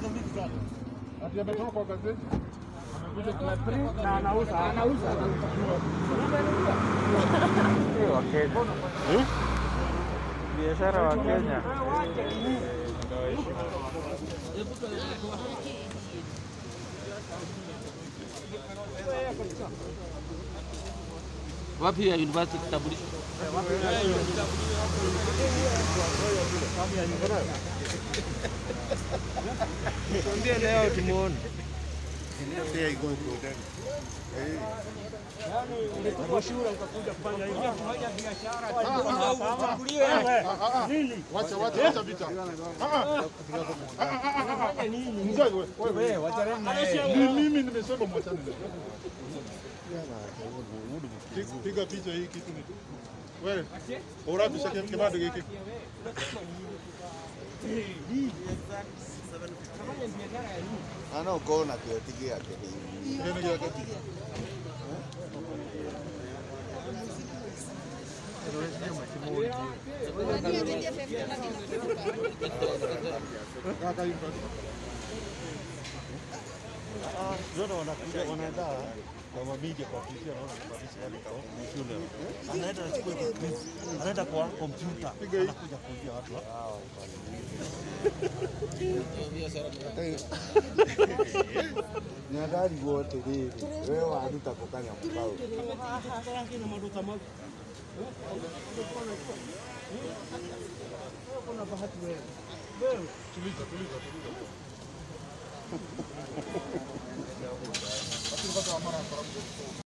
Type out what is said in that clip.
Ati ametoka kwa gazeti. Amekuja kwa print na anauza. Wa Kenya. Biashara wa Kenya. Wapi ya university kitambulisho? Ndio leo tumuone. Ndio iko huko. Unashura ukakuja kufanya hivi. Kufanya biashara nini? Wacha vita. Nini? Mzee wewe Wachana na yeye. mimi nimesema mwachane. Piga picha hii kitu ni. Wewe. Ora bisha kibado hiki. Ana ukoona kiotigi yake hii. Nini yake? Zote wanakuja wanaenda kwa media kwa TV naona kwa shule. Anaenda achukue kwa quiz. Anaenda kwa kompyuta. Anakuja kuambia watu. Nyadari wote hivi. Wewe waduta kokanya mbao. Kuna bahati wewe. Tuliza. Lakini bado amara